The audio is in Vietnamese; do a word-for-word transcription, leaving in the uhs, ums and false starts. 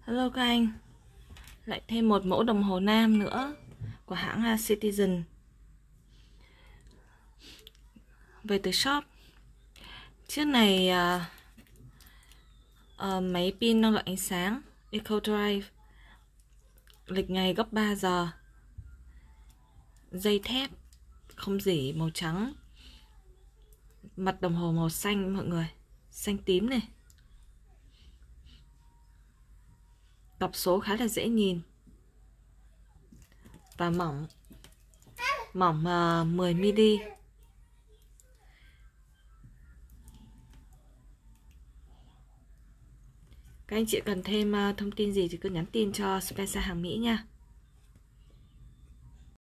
Hello các anh, lại thêm một mẫu đồng hồ nam nữa của hãng Citizen về từ shop. Chiếc này uh, uh, máy pin năng lượng ánh sáng Eco Drive, lịch ngày gấp ba giờ, dây thép không rỉ màu trắng, mặt đồng hồ màu xanh mọi người, xanh tím này. Cọc số khá là dễ nhìn và mỏng, mỏng uh, mười mi-li-mét. Các anh chị cần thêm uh, thông tin gì thì cứ nhắn tin cho Spencer hàng Mỹ nha.